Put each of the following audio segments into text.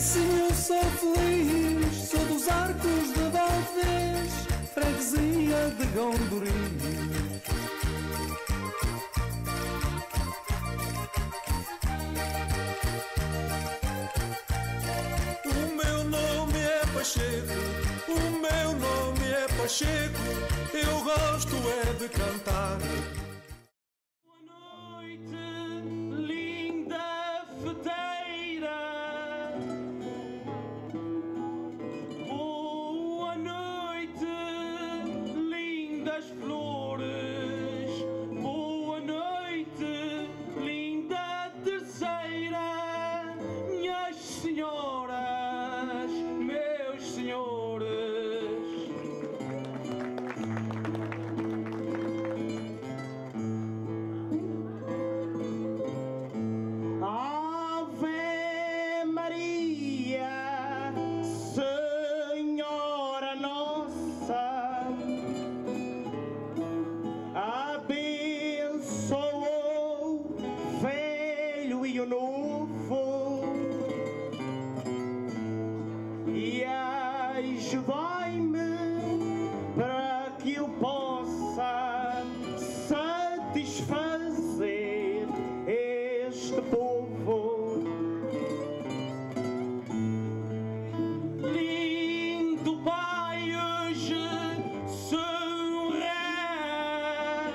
assim eu sou feliz. Sou dos Arcos de Valdez, freguesia de Gondorim. O meu nome é Pacheco, o meu nome é Pacheco, eu gosto é de cantar. Boa noite, linda feteira. Boa noite, lindas flores. Boa noite, linda terceira. Minhas senhoras, meus senhores. Ave Maria, Senhora Nossa, abençoou o velho e o novo, e ajudai-me para que eu possa satisfazer este povo. Lindo Pai, hoje sorré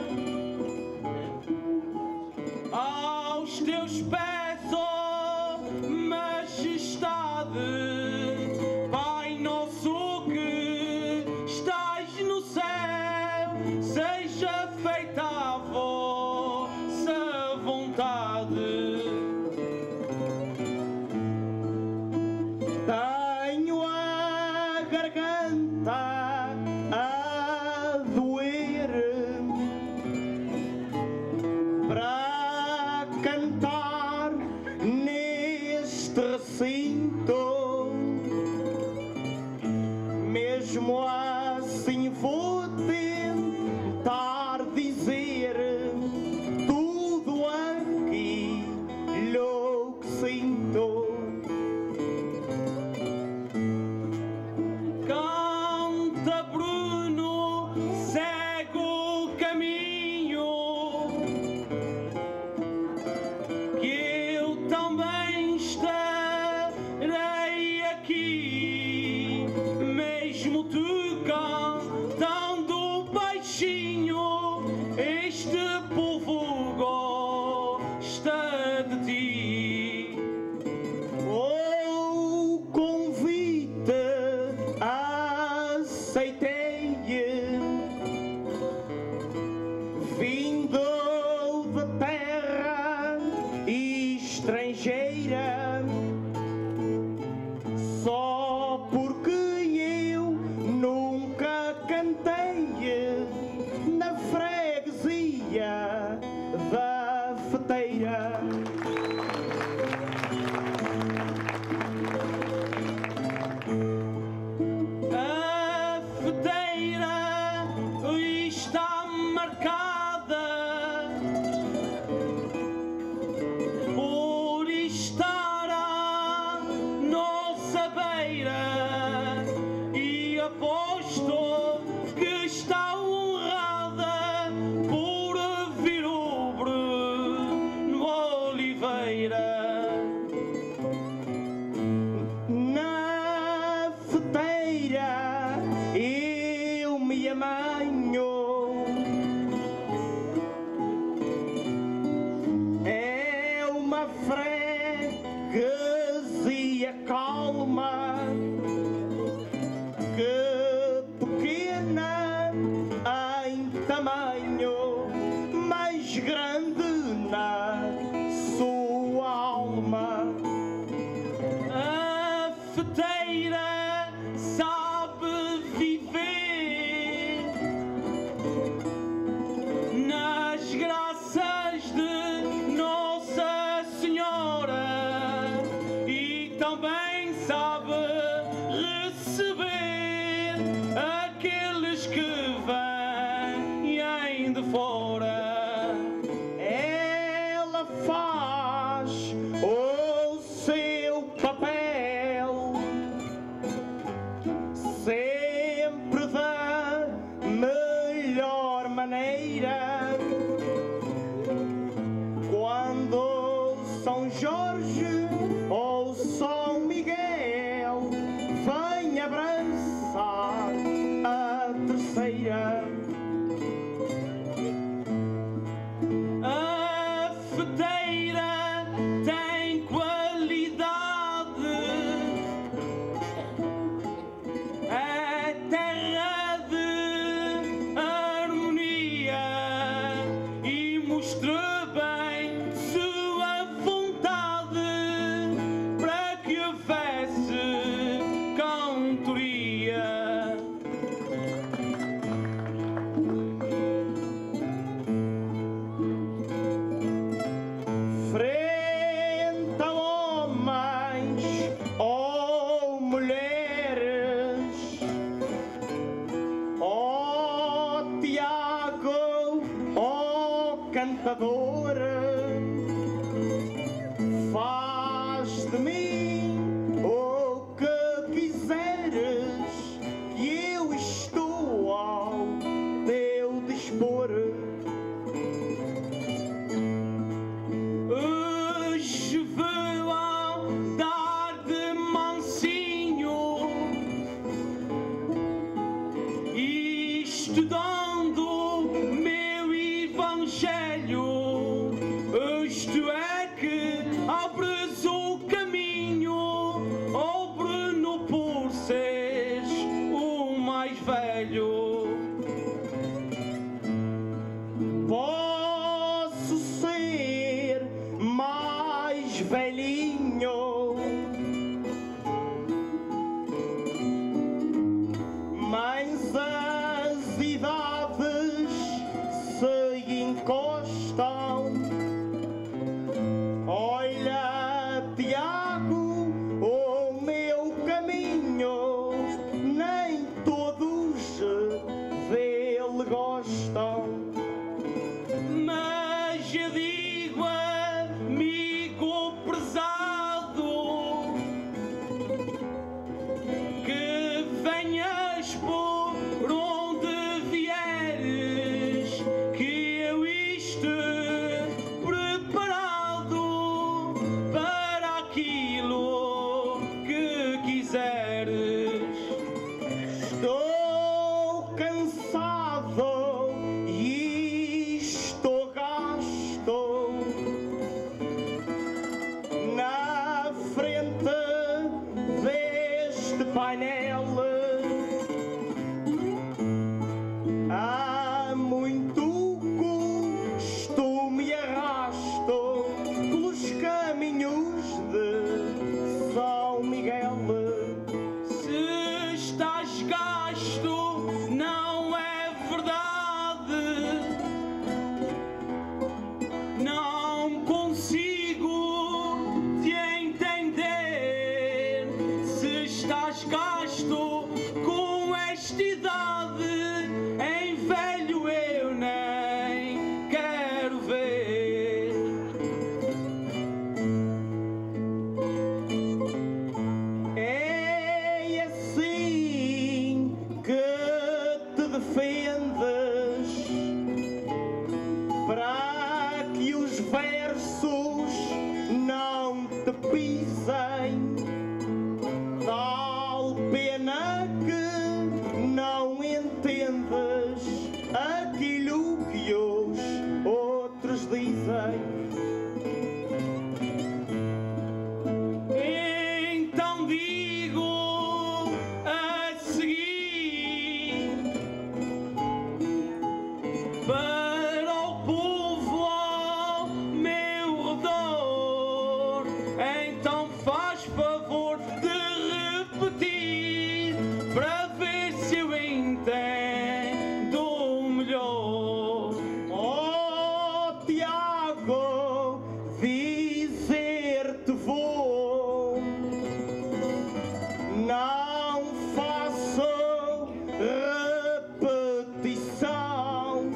aos teus pés, ó majestade. Pai nosso que estás no céu, seja feita a vossa vontade. Tenho a garganta a doer para cantar neste recinto. Mesmo assim vou tentar dizer tudo aquilo que sinto. Canta Bruno, segue o caminho, que eu também estarei aqui, mesmo tu cantando baixinho, este povo gosta de ti. O convite aceitei, vindo de terra estrangeira, só porque eu nunca cantei na freguesia da feteira. A feteira está marcada por estar à nossa beira, e aposto que está honrada por vir o Bruno Oliveira. Na feteira eu me amanho, é uma freguesia calma, que pequena em tamanho, mais grande na sua alma. A feteira sabe viver nas graças de Nossa Senhora, e também sabe receber aqueles que vêm de fora. Ela faz o seu papel tentador. Faz de mim o que quiseres, que eu estou ao teu dispor. Hoje vou dar de mansinho, estudando meu evangelho. Isto é que abres o caminho, obre-no por seres o mais velho. Posso ser mais velhinho, mas as idades se encostam. Olha, Tiago, o meu caminho, nem todos dele gostam. Mas eu digo, amigo prezado, que venhas por onde vieres, que eu estou preparado para aquilo que quiseres. Estou cansado e estou gasto na frente deste painel. Há muito custo me arrasto pelos caminhos de São Miguel. Se estás gasto, não é verdade. Não consigo te entender. Se estás gasto com esta idade, em velho eu nem quero ver. É assim que te defendes para que os versos não te pisem. Tal pena que não entendes aquilo que os outros dizem. Então digo a seguir para o povo ao meu redor. Então faz favor de repetir para ver se eu entendo melhor. Oh, Tiago, dizer-te vou, não faço repetição.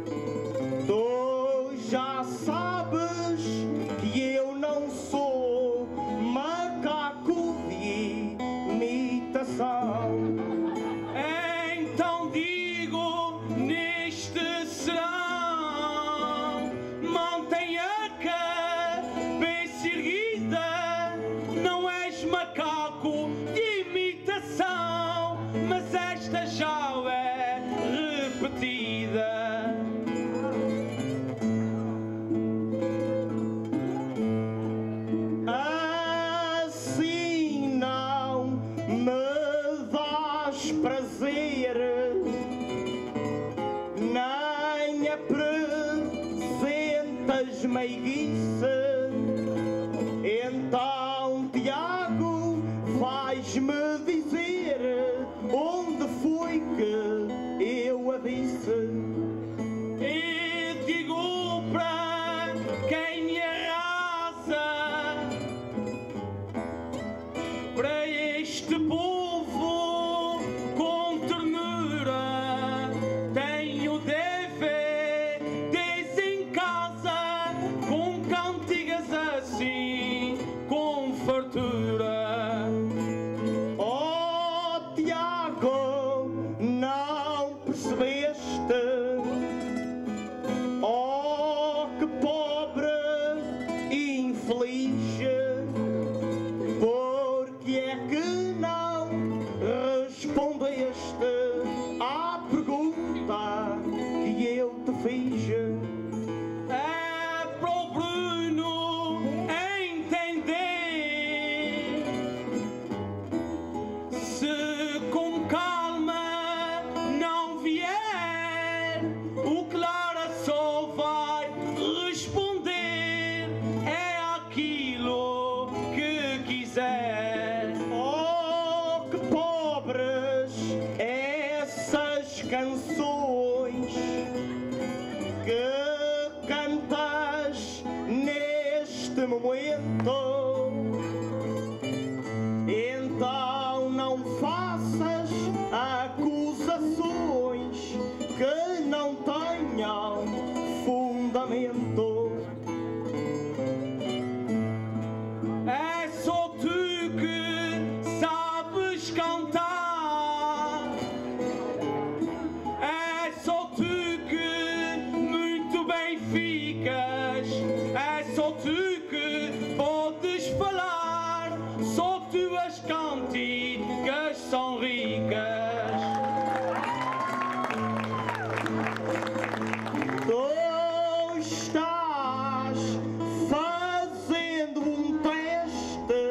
Tu já sabes que eu não sou macaco de imitação. Então digo neste serão, mantém a cabeça erguida, não és macaco de imitação, mas esta já é repetida. Assim não me dás prazer, nem apresentas meiguice. Então, Tiago, vais-me dizer onde foi que eu a disse. E digo para quem me arrasa, para este povo com ternura, tenho DVDs em casa. cantigas são ricas. Tu estás fazendo um teste,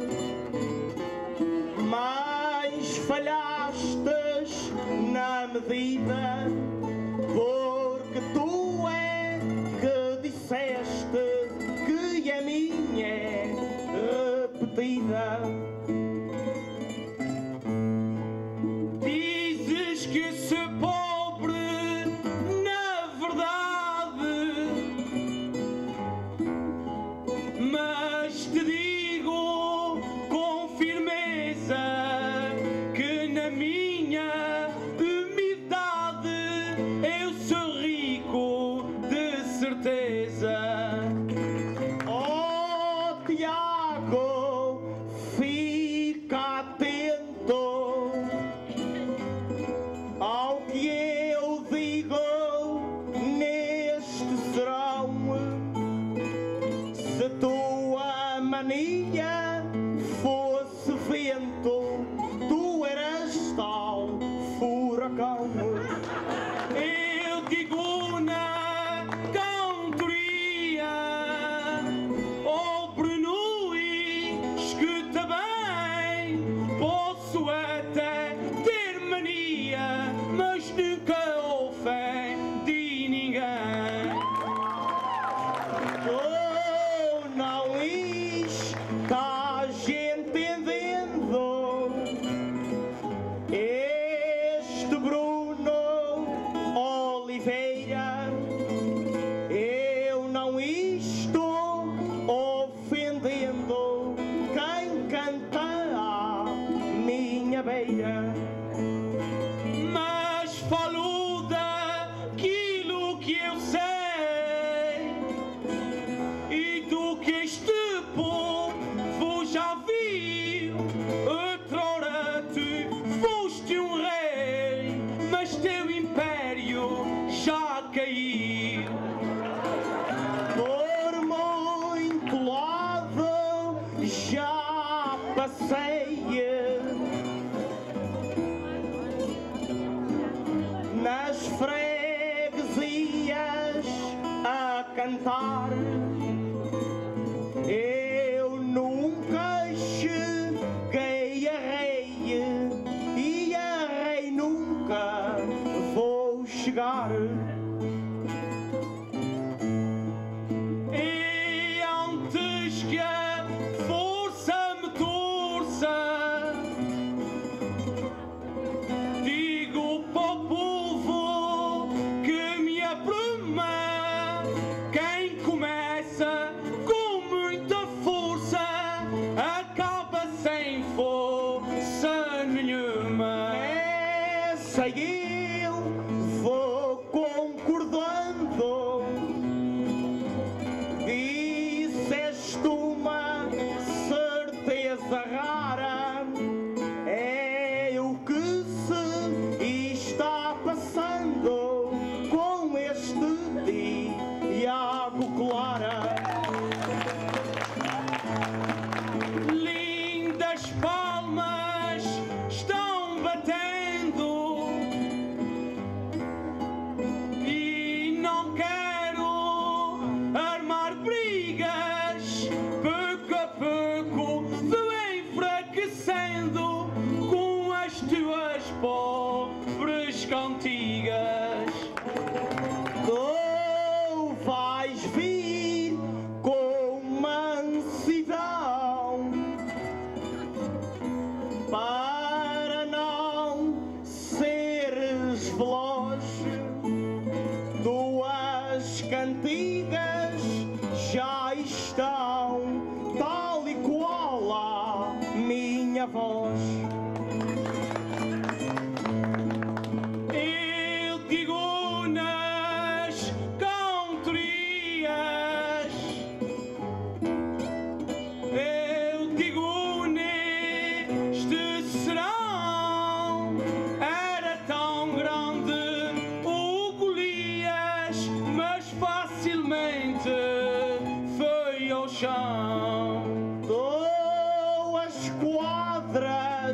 mas falhastes na medida, porque tu é que disseste que a minha é repetida. Dizes que ser pobre, na verdade, mas te digo com firmeza que na minha humildade eu sou rico de certeza. Oh, Tiago, fica atento ao que eu digo neste serão. Se tua mania fosse vento, tu eras tal furacão. Eu digo na cantoria, oh Bruno, e escuta bem, posso até ter mania, mas nunca ofendi ninguém. Oh, não estás entendendo? Este Bruno Oliveira, eu não estou ofendendo quem canta à minha beira. Mas falo daquilo que eu sei e do que este povo já viu. Outrora tu foste um rei, mas teu império já caiu. Por muito lado já passei, nas freguesias a cantar. Eu nunca cheguei a rei e a rei nunca vou chegar. E antes que a força me torça, digo para o povo que me apruma. Quem começa com muita força acaba sem força nenhuma. Essa eu vou concordando. Disseste uma certeza rara, é o que se está passando com este Tiago Clara. Lindas palmas estão batendo e não quero armar brigas. Pouco a pouco vou enfraquecendo com as tuas pobres cantigas. Tu vais vir com mansidão para não seres veloz. Tuas cantigas já estão tal e qual a minha voz. Eu digo nas cantorias, eu digo neste serão. Era tão grande o Golias, mas facilmente foi ao chão. Tua esquadra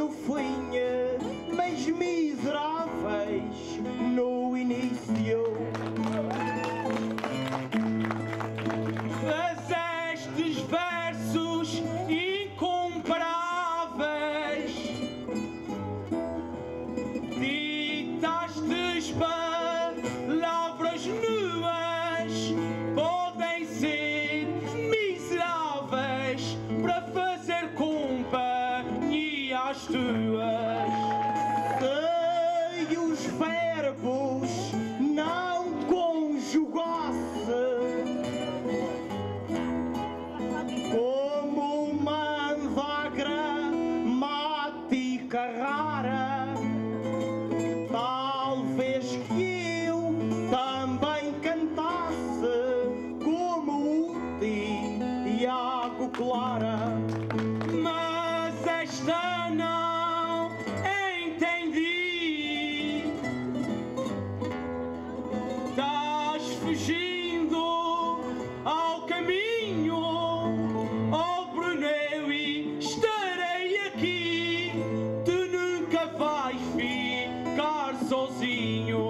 no fim, mas miseráveis no início. Fazestes versos incomparáveis, ditastes palavras nuas, podem ser miseráveis para fazer companhia às tuas. Se os verbos não conjugasse como manda a gramática rara, talvez que eu também cantasse como o Tiago Clara. Mas esta não entendi. Estás fugindo ao caminho, oh Bruno, eu estarei aqui. Tu nunca vais ficar sozinho.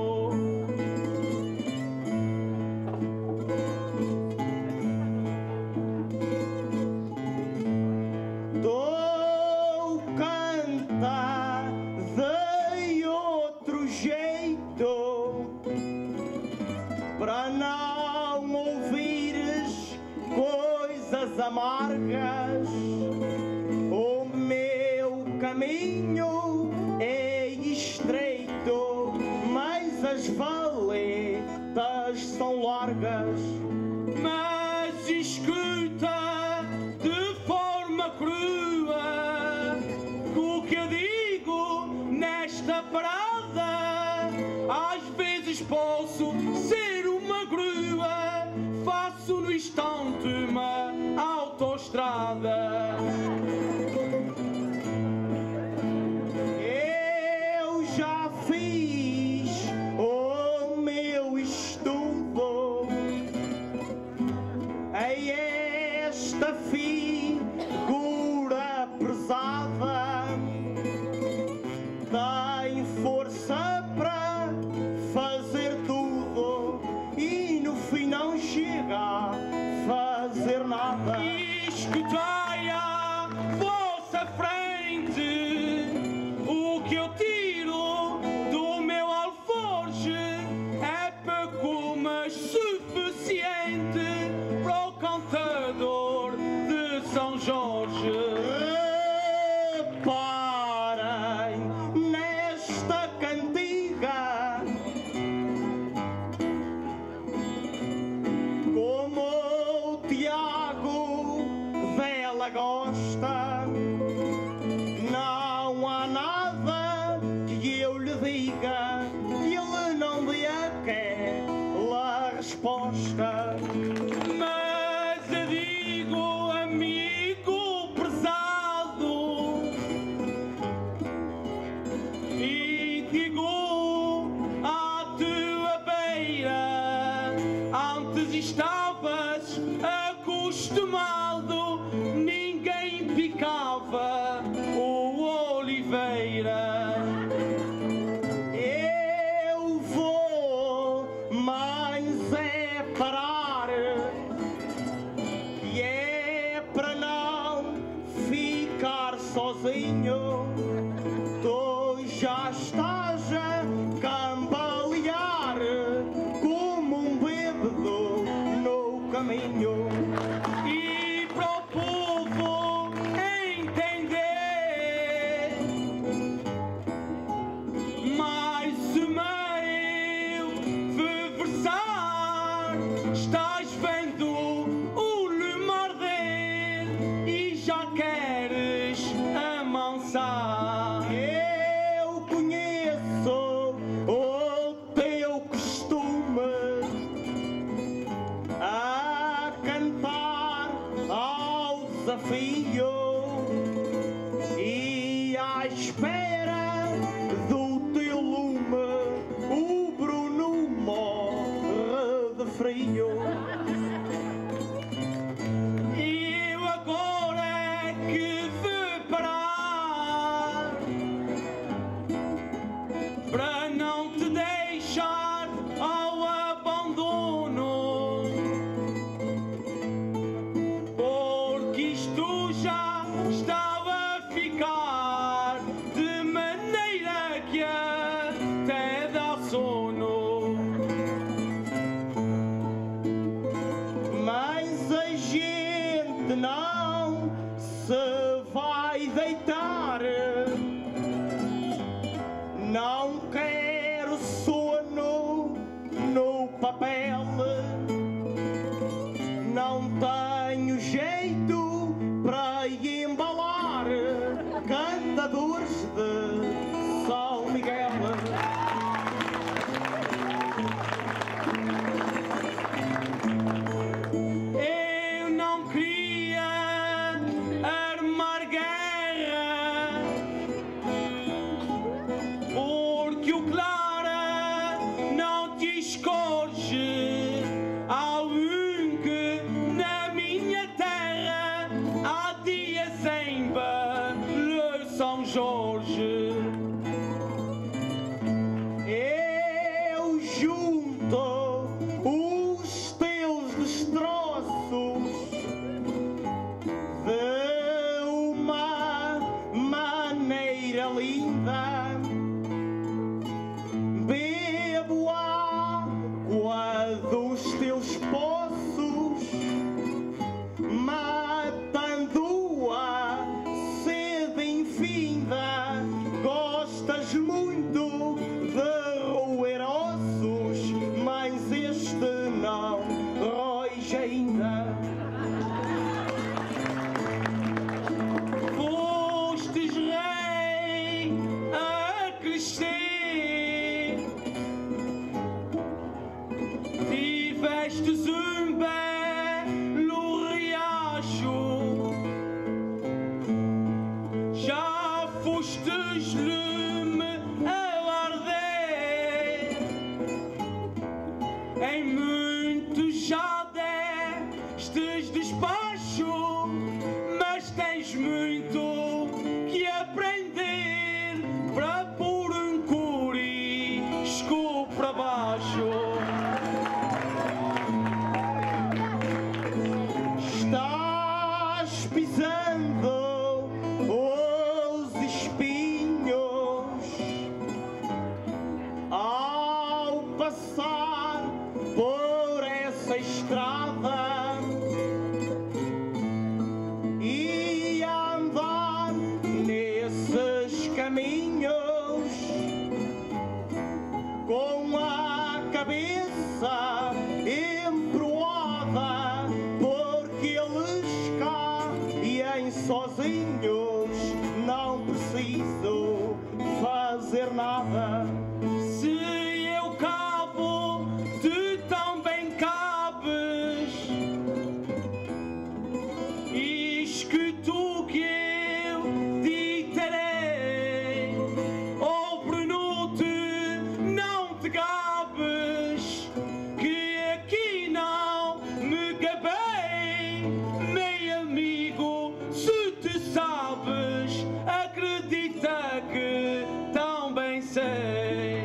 Dou canta de outro jeito para não ouvires coisas amargas. O meu caminho é estreito, mas as valetas são largas. Mas escuta de forma crua o que eu digo nesta parada. Às vezes posso ser uma grua, faço no instante uma autoestrada. Eu já fiz o meu estudo em esta figura pesada. Tem força para fazer tudo e no fim não chega a fazer nada. Escutai à vossa frente o que eu tiro do meu alforje. É pouco, mas suficiente para o cantador de São Jorge. Reparem nesta cantiga, como o Tiago dela gosta. Não há nada que eu lhe diga que ele não dê aquela resposta. Mas eu digo, amigo prezado, e digo à tua beira, antes estavas acostumado, ninguém picava o oliveira. Eu vou, mas é parar, e é para não ficar sozinho. Tu já estás a cambalear como um bêbado no caminho. E para o povo entender, mais uma eu vou versar. Estás vendo o lume arder e já queres amansar. Eu conheço o teu costume a cantar ao desafio e à espera do teu lume o Bruno morre de frio. E eu agora é que vou parar moradores de São Miguel. Eu não queria armar guerra, porque o Clara não te escolhe. Há um que na minha terra há dias em São Jorge. Eu junto os teus destroços de uma maneira linda, bebo água dos teus poços, matando a sede infinda. Gostas muito de roer ossos, mas este não róis ainda. Fostes rei a crescer, tivestes um belo riacho, já fostes lume a arder, em muito já destes despacho, mas tens muito que aprender para pôr um corisco para baixo. Estás pisando os espinhos ao passar por essa estrada e andar nesses caminhos com a cabeça emproada, porque eles caem sozinhos, não preciso fazer nada. Se eu cabo, tu também cabes. Escuta o que eu ditarei. Oh Bruno, tu não te gabes, que aqui não me gabei. Meu amigo, se tu sabes, acredita que também sei.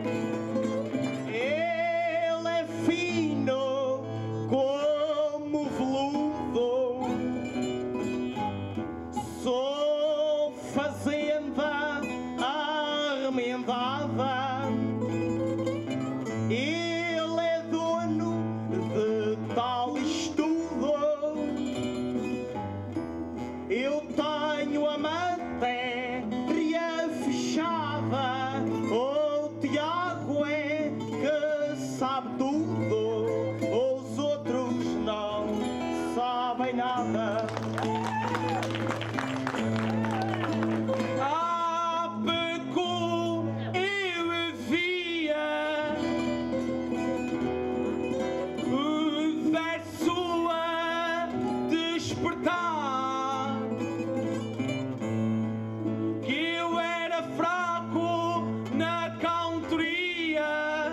Ele é fino como veludo, sou fazenda arremendada. Ele é dono de tal estudo, eu tenho a matéria fechada. O Tiago é que sabe tudo, os outros não sabem nada. Há pouco eu via um verso a despertar, que eu era fraco na cantoria,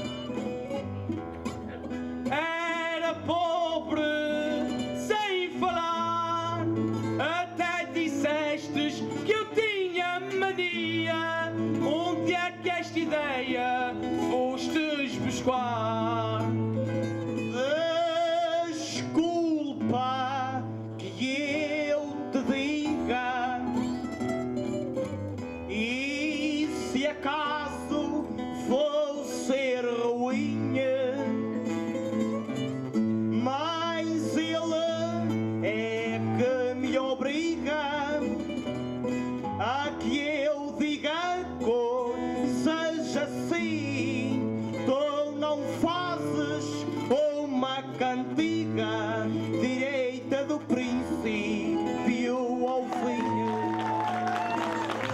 era pobre sem falar. Até dissestes que eu tinha mania. Onde é que esta ideia fostes buscar? Desculpa que eu te diga, e se acaso vou ser ruim, mas ele é que me obriga a que eu diga coisas assim. Tu não fazes uma cantiga direita do princípio ao fim.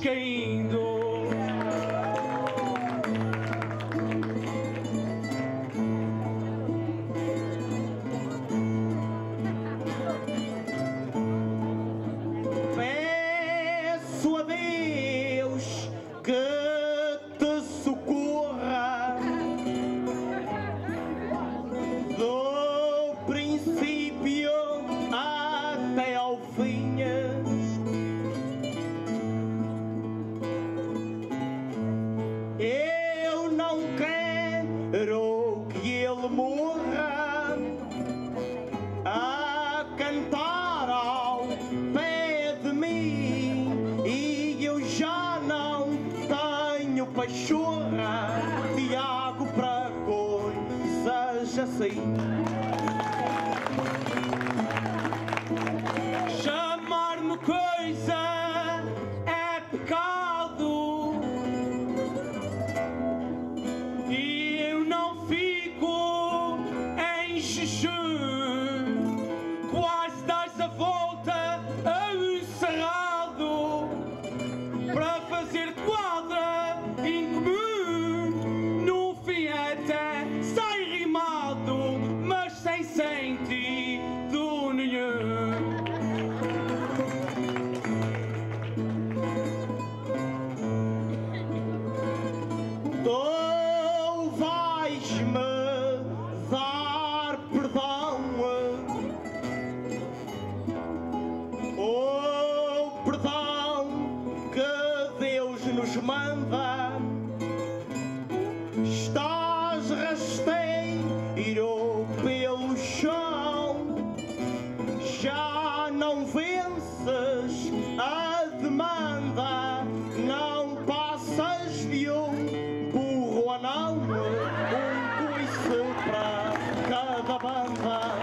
caindo. Peço a Deus que te socorra do princípio até ao fim. Eu não quero que ele morra a cantar ao pé de mim, e eu já não tenho pachorra. Tiago para coisas assim. Chamar-me coisa é pecado, e eu não fico em jejum. Quase dás a volta a um cerrado para fazer quadra incomum. No fim até sai rimado, mas sem sentido nenhum. Tu vais-me dar perdão, o perdão que Deus nos manda. Estás rasteiro pelo chão, já não vences a demanda. Não passas de um burro anão, coice para cada banda.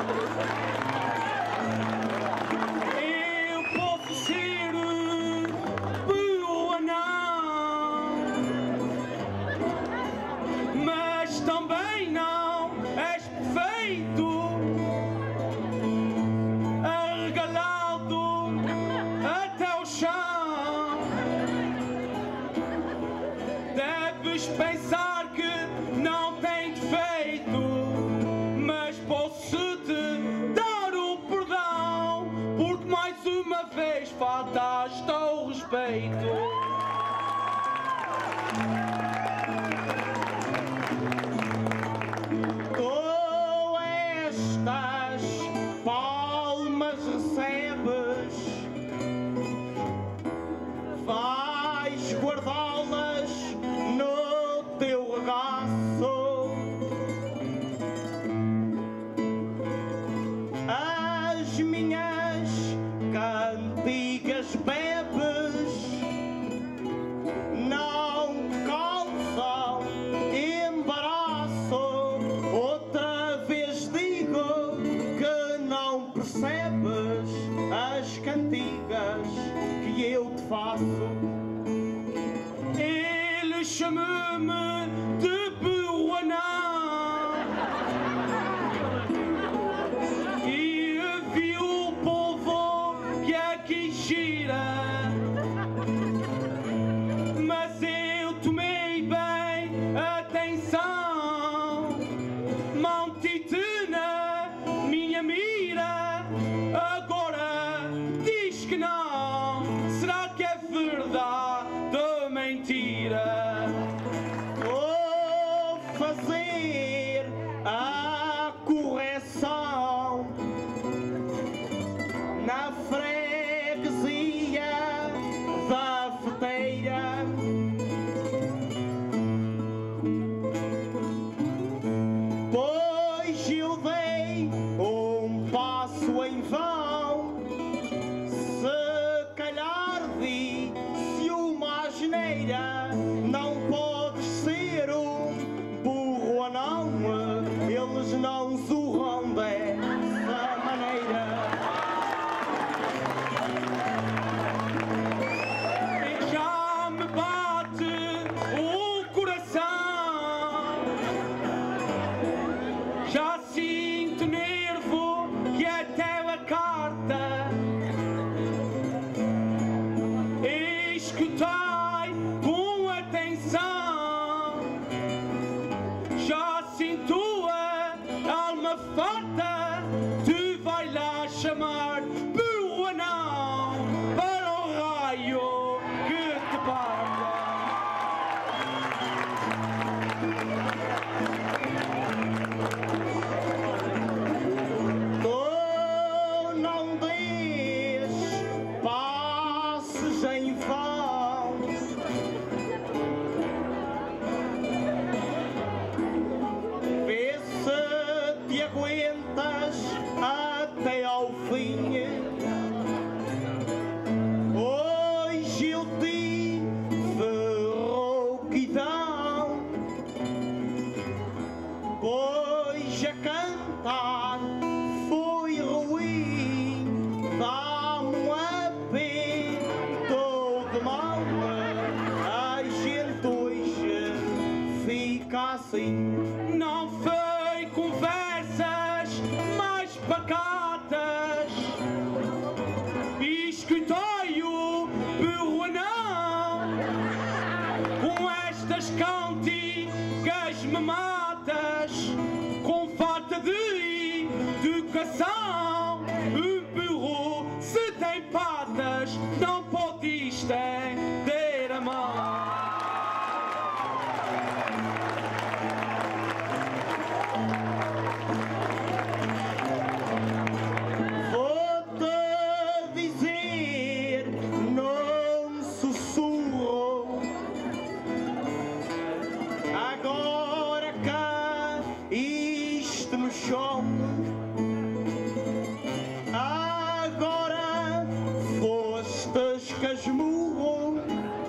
Eu posso ser burro anão, mas também não és perfeito. Arregalado até o chão, deves pensar que não tem defeito, mas posso-te dar o perdão, porque mais uma vez faltaste ao respeito. Tu estas palmas recebes, vais guardá-las no teu regaço. As minhas cantigas bebes, não causam embaraço. Outra vez digo que não percebes as cantigas que eu te faço. Ele chama-me de burro anão e viu o povo que aqui gira, mas eu tomei bem atenção. Manti-te na minha mira, agora diz que não. Será que é verdade ou mentira? Vou fazer a correção na freguesia da Feteira. Pois eu dei um passo em vão, se calhar disse uma escutei com atenção. Já sinto a alma farta, te vai lá chamar burro anão para o raio que te parta. Tu não diz passes em vão, vê se te aguentas até ao fim. Hoje eu tive rouquidão, pois a cantar foi ruim. Dá-me apito de mal, a gente hoje fica assim. Não foi conversas mais pacatas, escutei o burro anão. Com estas cantigas me matas, com falta de educação. O burro, se tem patas, não pode estender a mão. Vou-te dizer num sussurro, agora cá isto no chão. Agora fostes casmurro,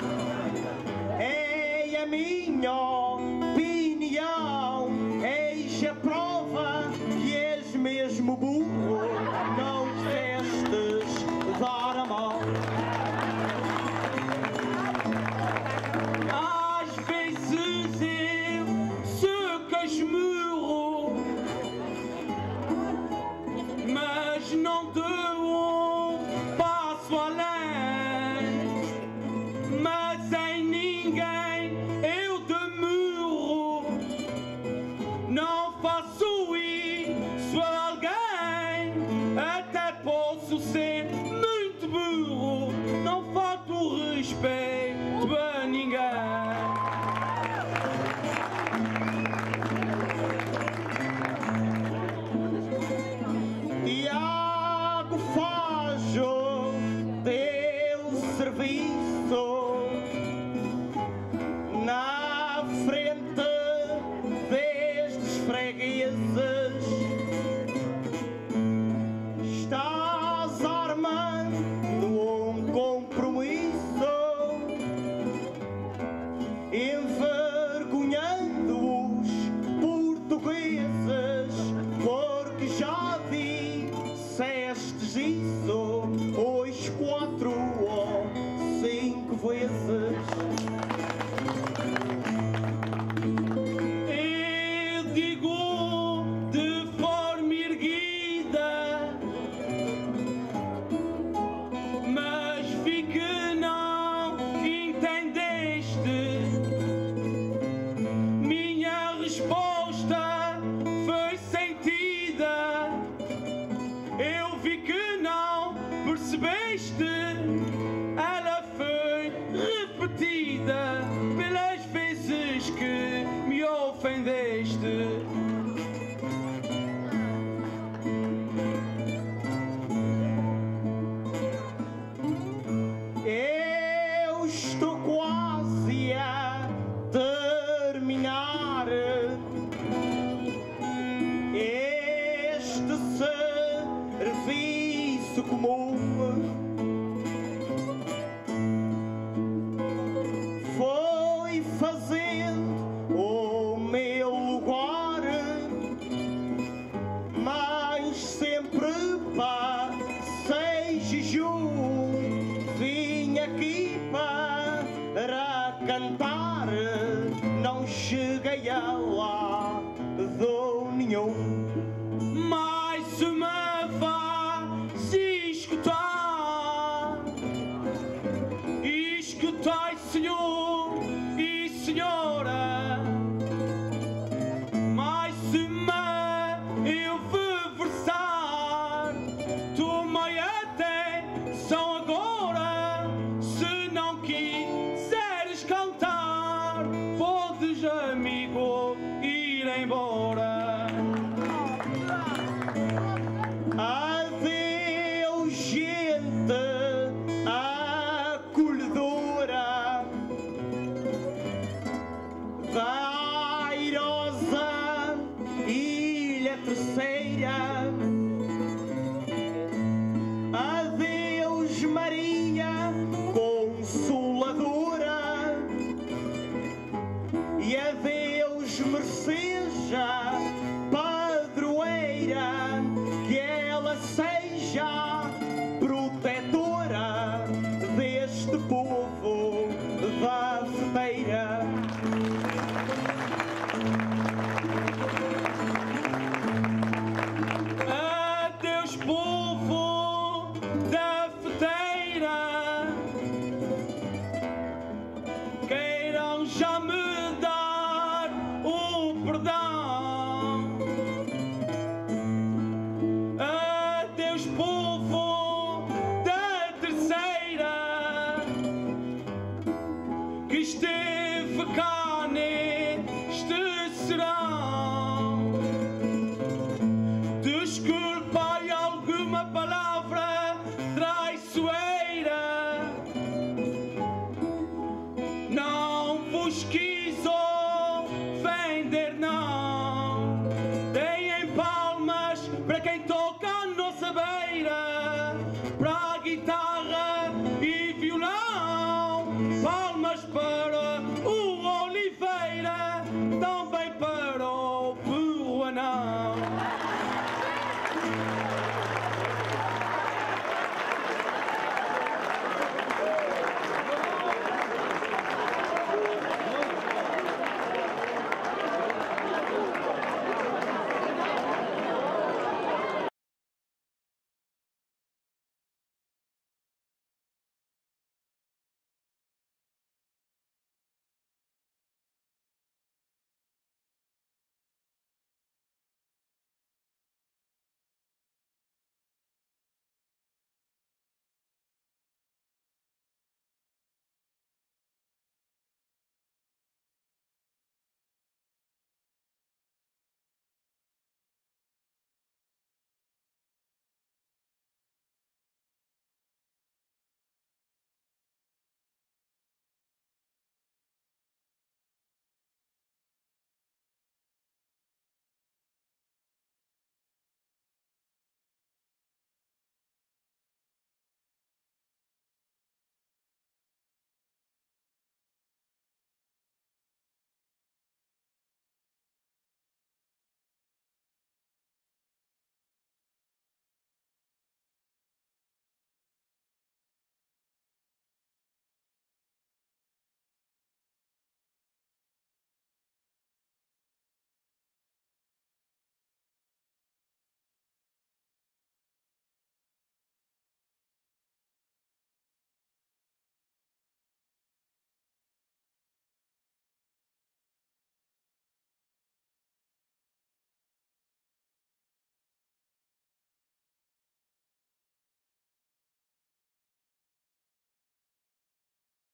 é a minha opinião. Eis a prova que és mesmo burro, não quisestes dar a mão. Às vezes eu sou casmurro, mas não dou um passo além. Mas em ninguém eu demuro, não faço isso a alguém. Até posso ser muito burro, não falto respeito a ninguém. Tiago faz o teu serviço na frente destes fregueses. Estás armando um compromisso, envergonhando os portugueses, porque já dissestes isso hoje 4 ou 5 vezes. Eu digo de forma erguida, mas vi que não entendeste. Minha resposta foi sentida. Eu vi que não percebeste. Ela foi repetida pelas vezes que me ofendeste. Eu estou quase a terminar este serviço comum. Foi fazendo o meu lugar, mas sempre passei jejum. Vim aqui para cantar, não cheguei a lado nenhum. Mais uma vez escutar, Escutai, Senhor e Senhora, mais uma eu vou versar. Tomai atenção agora, se não quiseres cantar, podes, amigo, ir embora. Adeus, gente acolhedora da airosa Ilha Terceira. Adeus, Maria Consoladora, e adeus, Merceja Padroeira, que ela seja protetora deste povo da feteira. Adeus, povo da feteira, queiram já me dar o perdão. Adeus, povo da Terceira, que esteve cá neste serão.